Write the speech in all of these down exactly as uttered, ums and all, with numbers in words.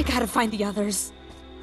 I gotta find the others.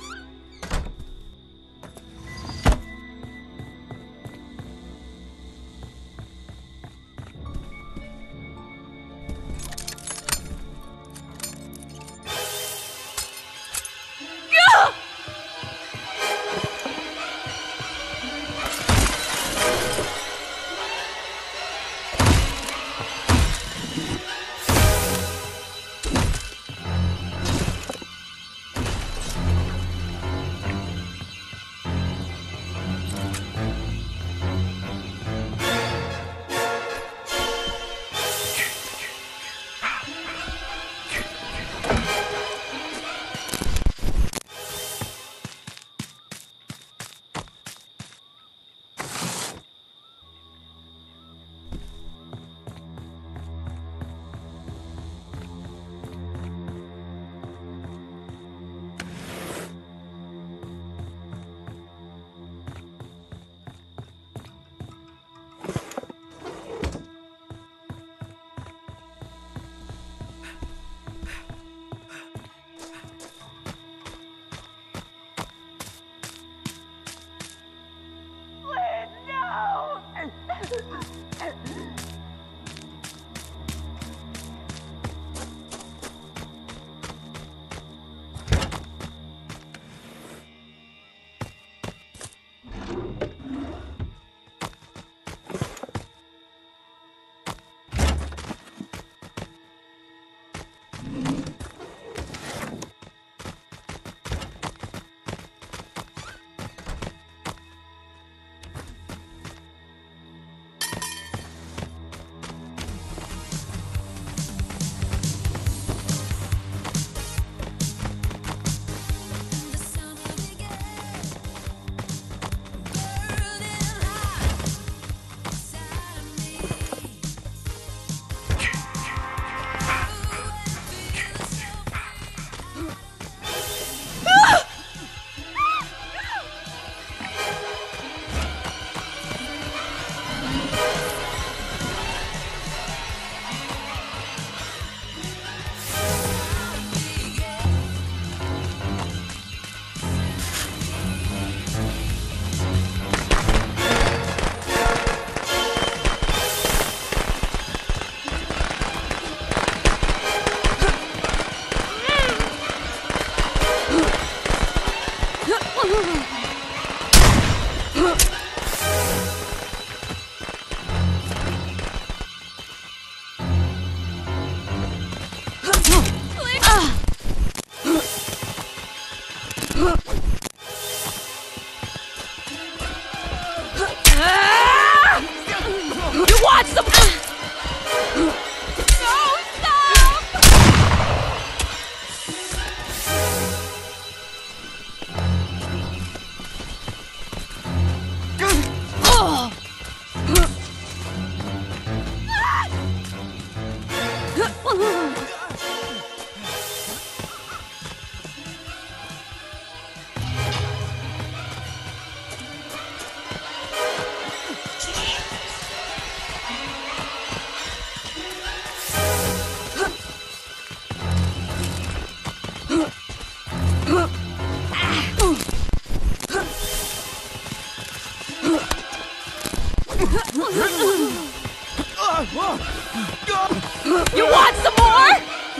You want some more?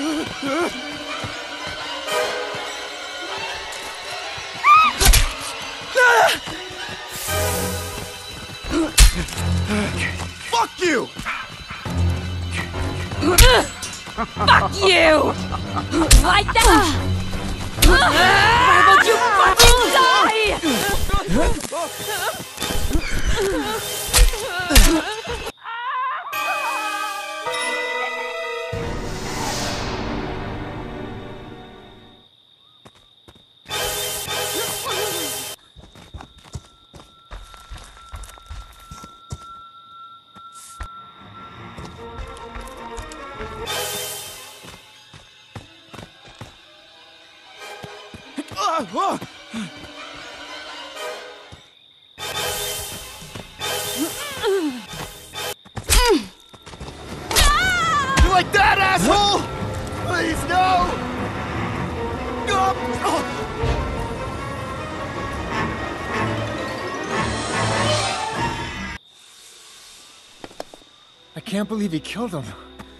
Fuck you! Fuck you! Like that? Why won't you fucking die? You like that, asshole? Please, no! Go! I can't believe he killed him.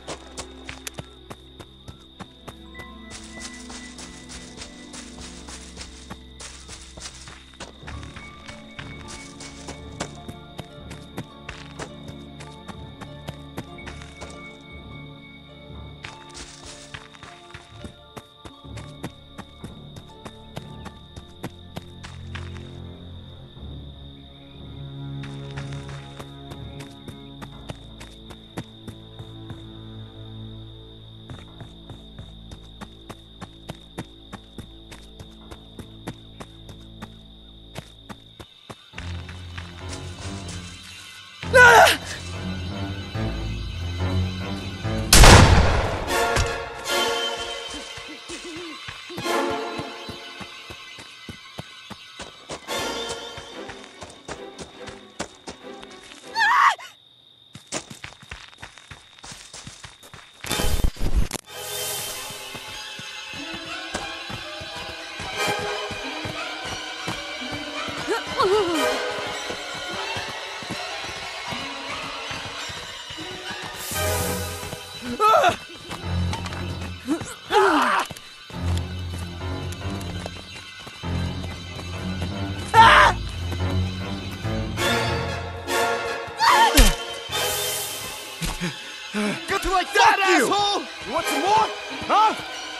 Got you like that, Fuck you! asshole! You want some more? Huh?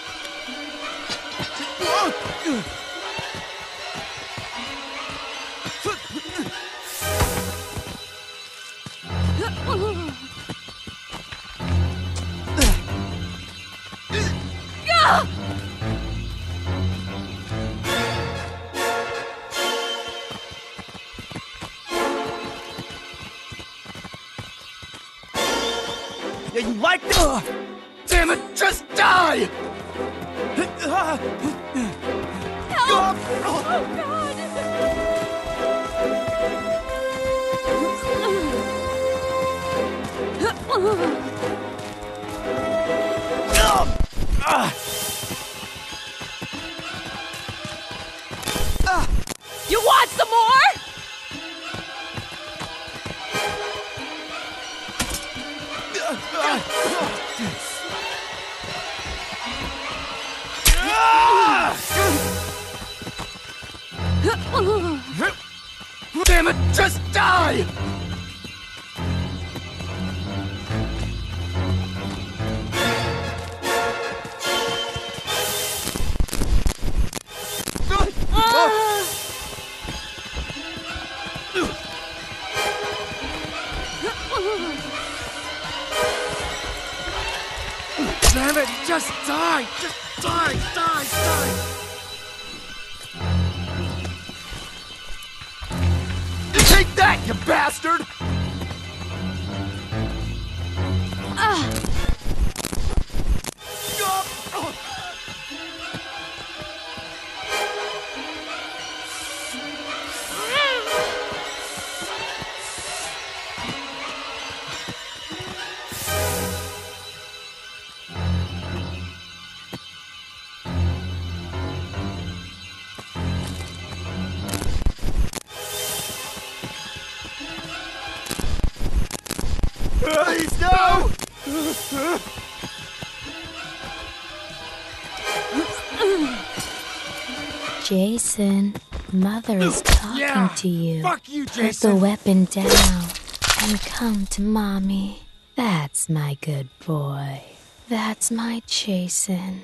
Yeah, you like that? Damn it, just die! Help! Oh, God! You want some more? Damn it, just die! Damn it, just die! Just die, die, die! Take that, you bastard! Please, no! Jason, Mother is talking Yeah, to you. fuck you, Put Jason. the weapon down and come to Mommy. That's my good boy. That's my Jason.